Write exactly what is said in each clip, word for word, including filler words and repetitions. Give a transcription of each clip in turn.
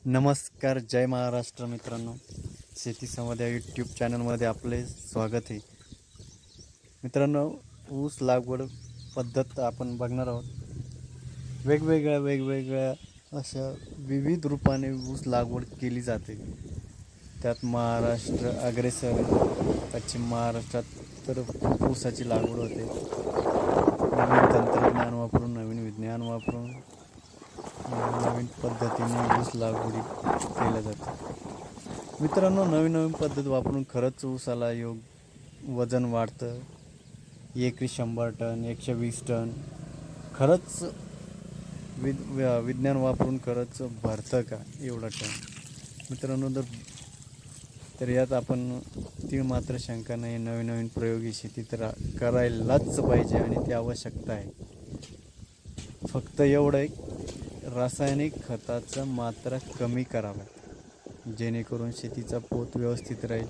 नमस्कार, जय महाराष्ट्र मित्रांनो. शेती संवाद या यूट्यूब चॅनलमध्ये आपले स्वागत आहे. मित्रांनो, ऊस लागवड पद्धत आपण बघणार आहोत. वेगवेगळ्या वेगवेगळ्या अशा विविध रूपाने ऊस लागवड केली जाते. त्यात महाराष्ट्र अग्रेसर, पश्चिम महाराष्ट्रात तर खूप ऊसाची लागवड होते. नवीन तंत्रज्ञान वापरून, नवीन विज्ञान वापरून, नवीन पद्धतीने ऊस लागवडी केल्या जाते. मित्रांनो, नवीन नवीन पद्धत वापरून खरंच ऊसाला योग वजन वाढतं. एकरी शंभर टन, एकशे वीस टन खरंच विद विज्ञान वापरून खरंच भरतं का एवढा टन? मित्रांनो, जर तर यात आपण तीळ मात्र शंका नाही. नवीन नवीन प्रयोगी शेती तर करायलाच पाहिजे आणि ती आवश्यकता आहे. फक्त एवढं आहे, रासायनिक खताचा मात्रा कमी करावा, जेणेकरून शेतीचा पोत व्यवस्थित राहील.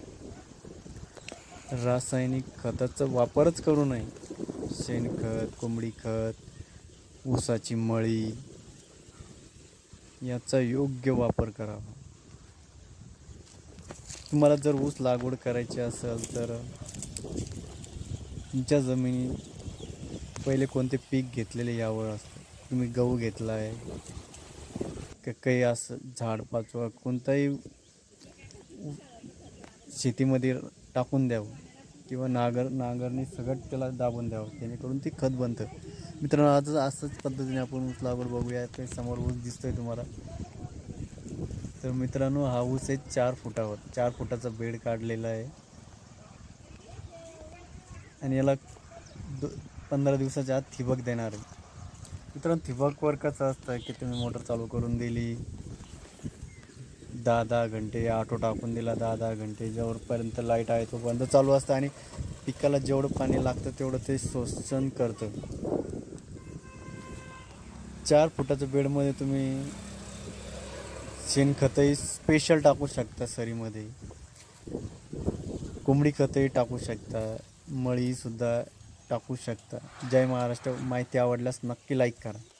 रासायनिक खताचा वापरच करू नये. शेणखत, कोंबडी खत, ऊसाची मळी याचा योग्य वापर करावा. तुम्हाला जर ऊस लागवड करायची असेल तर तुमच्या जमिनी पहिले कोणते पीक घेतलेले यावर असतं. तुम्ही गहू घेतला आहे का, काही असं झाड पाचवा कोणताही शेतीमध्ये टाकून द्यावं किंवा नागर नांगरणी सगळं त्याला दाबून द्यावं, जेणेकरून ते खत बनतं. मित्रांनो, आज असंच पद्धतीने आपण ऊस लागवड बघूया. ते समोर ऊस दिसतोय तुम्हाला. तर मित्रांनो, हा ऊस आहे चार फुटावर चार फुटाचा बेड काढलेला आहे आणि याला दो पंधरा दिवसाच्या आत ठिबक देणार आहे. मित्रांनो, ठिबकवर कसं असतं की तुम्ही मोटर चालू करून दिली, दहा दहा घंटे ऑटो टाकून दिला, दहा दहा घंटे जेवढपर्यंत लाईट आहे तोपर्यंत चालू असतं आणि पिकाला जेवढं पाणी लागतं तेवढं ते शोषण करतं. चार फुटाच्या बेडमध्ये तुम्ही शेणखतही स्पेशल टाकू शकता, सरीमध्ये कोंबडी खतही टाकू शकता, मळीसुद्धा टाकू शकता. जय महाराष्ट्र. माहिती आवडल्यास नक्की लाईक करा.